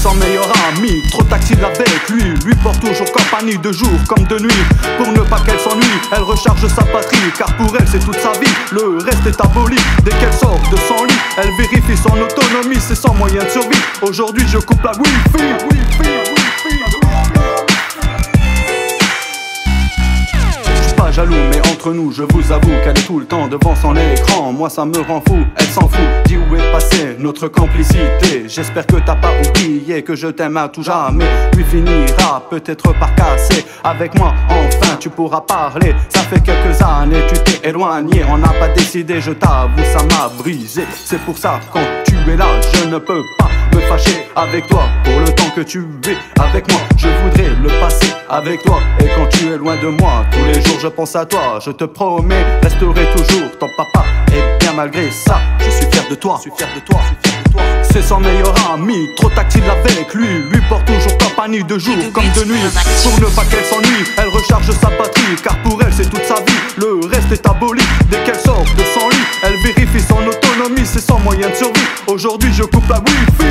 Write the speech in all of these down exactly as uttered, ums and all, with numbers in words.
son meilleur ami, trop tactile avec lui. Lui porte toujours compagnie de jour comme de nuit. Pour ne pas qu'elle s'ennuie, elle recharge sa batterie, car pour elle c'est toute sa vie, le reste est aboli. Dès qu'elle sort de son lit, elle vérifie son autonomie, c'est son moyen de survie. Aujourd'hui je coupe la wifi, wifi, wifi. Je suis pas jaloux mais entre nous je vous avoue qu'elle est tout le temps devant son écran. Moi ça me rend fou, elle s'en fout. Dis où est passée notre complicité. J'espère que t'as pas oublié que je t'aime à tout jamais. Lui finira peut-être par casser. Avec moi enfin tu pourras parler. Ça fait quelques années tu t'es éloigné. On n'a pas décidé, je t'avoue ça m'a brisé. C'est pour ça quand tu es là je ne peux pas me fâcher avec toi. Pour le temps que tu es avec moi, je voudrais le passer avec toi. Et quand tu es loin de moi, tous les jours je pense à toi. Je te promets, resterai toujours ton papa. Et bien malgré ça, je suis fier de toi. Je suis fier de toi, je suis fier de toi. C'est son meilleur ami, trop tactile avec lui. Lui porte toujours compagnie de jour comme de nuit. Pour ne pas qu'elle s'ennuie, elle recharge sa batterie, car pour elle c'est toute sa vie, le reste est aboli. Dès qu'elle sort de son lit, elle vérifie son autonomie, c'est son moyen de survie. Aujourd'hui je coupe la wifi.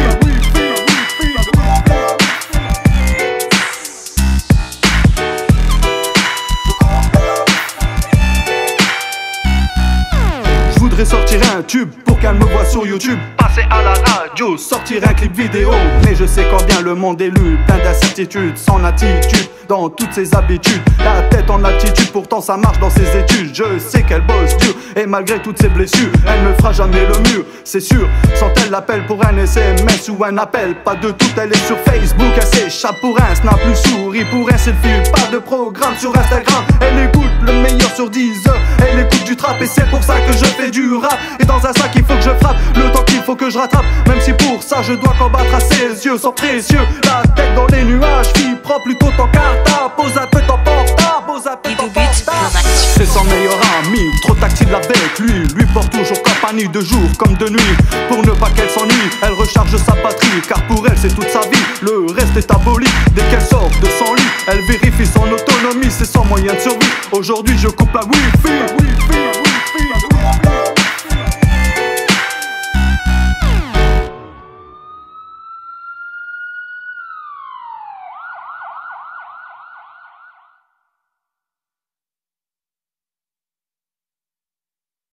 Je voudrais sortir un tube pour qu'elle me voie sur YouTube, passer à la radio, sortir un clip vidéo. Mais je sais combien le monde est lu, plein d'incertitudes, son attitude dans toutes ses habitudes. La tête en altitude, pourtant ça marche dans ses études. Je sais qu'elle bosse dur et malgré toutes ses blessures, elle ne fera jamais le mur, c'est sûr. Sans elle l'appel pour un S M S ou un appel, pas de tout, elle est sur Facebook. Elle s'échappe pour un snap, plus souris pour un selfie. Pas de programme sur Instagram, elle écoute le meilleur sur dix heures. Elle écoute du trap et c'est pour ça que je fais du rap. Et dans un sac il faut que je frappe, le temps qu'il faut que je rattrape. Même si pour ça je dois combattre à ses yeux, sont précieux. La tête dans les nuages, fille propre plutôt ton cartable. Pose un peu ton portable, pose un peu ton portable. C'est son meilleur ami, trop tactile avec lui. Lui porte toujours compagnie de jour comme de nuit. Pour ne pas qu'elle s'ennuie, elle recharge sa batterie, car pour elle c'est toute sa vie, le reste est aboli. Dès qu'elle sort de son lit, elle vérifie son autonomie, c'est son moyen de survie. Aujourd'hui je coupe la wifi.